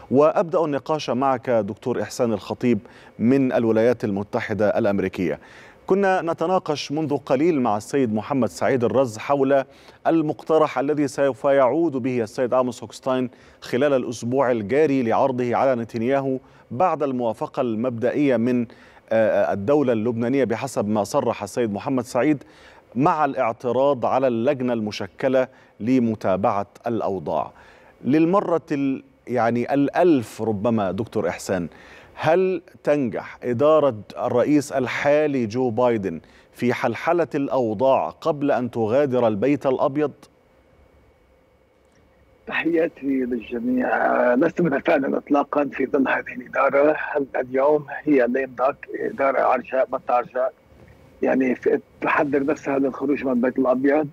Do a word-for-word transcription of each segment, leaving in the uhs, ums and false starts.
وأبدأ النقاش معك دكتور إحسان الخطيب من الولايات المتحدة الأمريكية. كنا نتناقش منذ قليل مع السيد محمد سعيد الرز حول المقترح الذي سوف يعود به السيد آموس هوكستاين خلال الأسبوع الجاري لعرضه على نتنياهو بعد الموافقة المبدئية من الدولة اللبنانية بحسب ما صرح السيد محمد سعيد، مع الاعتراض على اللجنة المشكلة لمتابعة الأوضاع. للمرة يعني الألف ربما دكتور إحسان، هل تنجح إدارة الرئيس الحالي جو بايدن في حلحلة الأوضاع قبل أن تغادر البيت الأبيض؟ تحياتي للجميع. لست متفائلا اطلاقا في ظل هذه الاداره. اليوم هي لين ذاك اداره عرجاء ما ترجع، يعني تحضر نفسها للخروج من البيت الابيض.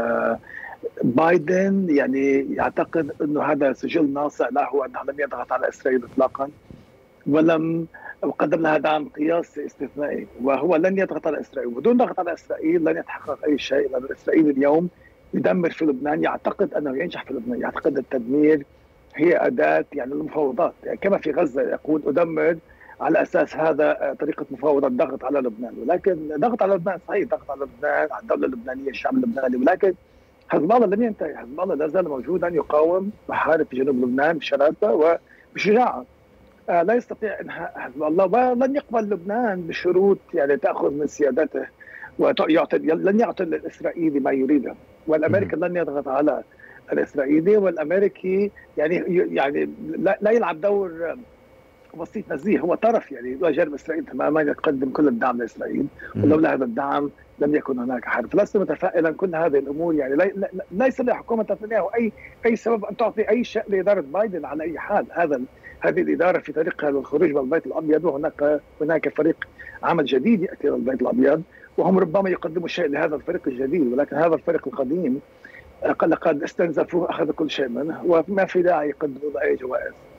بايدن يعني يعتقد انه هذا سجل ناصع له، انه لم يضغط على اسرائيل اطلاقا ولم وقدم لها دعم قياسي استثنائي، وهو لن يضغط على اسرائيل. بدون ضغط على اسرائيل لن يتحقق اي شيء، لان اسرائيل اليوم يدمر في لبنان، يعتقد انه ينجح في لبنان، يعتقد التدمير هي اداه يعني المفاوضات، يعني كما في غزه يقول ادمر على اساس هذا طريقه مفاوضه الضغط على لبنان. ولكن ضغط على لبنان صحيح، ضغط على لبنان، على الدوله اللبنانيه، الشعب اللبناني، ولكن حزب الله لم ينتهي. حزب الله لا زال موجودا، يقاوم ويحارب في جنوب لبنان بشراسه وبشجاعه. آه لا يستطيع انهاء حزب الله، ولن يقبل لبنان بشروط يعني تاخذ من سيادته ويعطي، لن يعطي الاسرائيلي ما يريده، والامريكي لن يضغط على الاسرائيلي، والامريكي يعني يعني لا, لا يلعب دور وسيط نزيه، هو طرف يعني لا جانب اسرائيل تماما، يقدم كل الدعم لاسرائيل، ولولا هذا الدعم لم يكن هناك حرب. فلست متفائلا. كل هذه الامور يعني لا ليس لحكومه نتنياهو اي اي سبب ان تعطي اي شيء لاداره بايدن على اي حال. هذا هذه الاداره في طريقها للخروج من البيت الابيض، وهناك هناك فريق عمل جديد ياتي الى البيت الابيض، وهم ربما يقدموا شيء لهذا الفريق الجديد، ولكن هذا الفريق القديم لقد استنزفوه، اخذ كل شيء منه، وما في داعي يقدموا اي جوائز.